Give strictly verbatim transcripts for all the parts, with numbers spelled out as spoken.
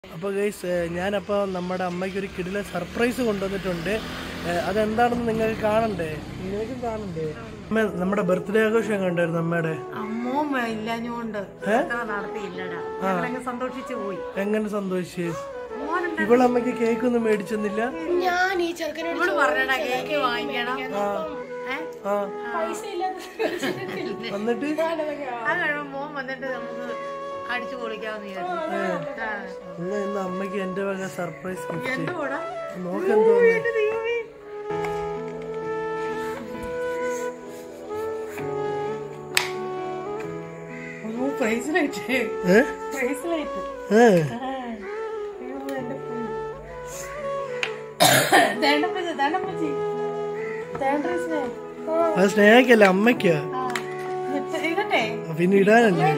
അപ്പോൾ ഗൈസ് ഞാനപ്പോൾ നമ്മുടെ അമ്മയ്ക്ക് ഒരു കിടിലൻ സർപ്രൈസ് കൊണ്ടുവന്നിട്ടുണ്ട്. അതെന്താണെന്ന് നിങ്ങൾക്ക് കാണണ്ടേ? നിങ്ങൾക്ക് കാണണ്ടേ? അമ്മ നമ്മുടെ ബർത്ത്ഡേ ആഘോഷം കണ്ടായിരുന്നു അമ്മയുടെ. എങ്ങനെ സന്തോഷിച്ച്? ഇവളമ്മക്ക് കേക്ക് ഒന്നും മേടിച്ചെന്നില്ല. വന്നിട്ട് ഇന്ന് അമ്മക്ക് എന്റെ വക സർപ്രൈസ് ഗിഫ്റ്റ്. നോക്കെന്തോ അത് സ്നേഹക്കല്ല അമ്മയ്ക്കാ, പിന്നെ ഇടാനല്ലേ.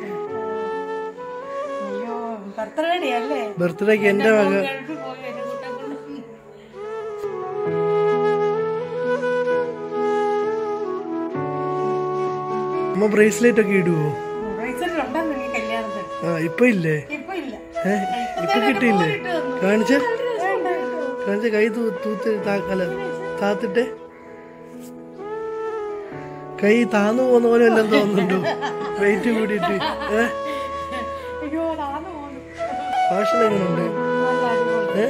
ബർത്ത്ഡേക്ക് എന്റെ വക. അമ്മ ബ്രേസ്ലെറ്റ് ഒക്കെ ഇടുവോ? ആ ഇപ്പൊ ഇല്ലേ? ഇപ്പൊ കിട്ടിയില്ലേ? കാണിച്ച കാണിച്ച കൈ തൂത്ത് അല്ല താത്തിട്ടെ. കൈ താന്നു പോകുന്ന പോലെ എല്ലാം തോന്നുന്നുണ്ടോ? വെയിറ്റ് കൂടിയിട്ട്. ഏ ഫാഷൻ എങ്ങനെയുണ്ട്? ഏ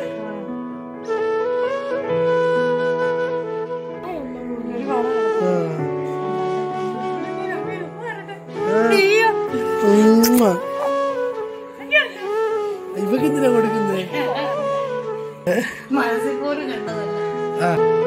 ഇവക്ക് എന്തിനാ കൊടുക്കുന്നേ? മനസ്സിൽ പോലും കണ്ടതല്ല.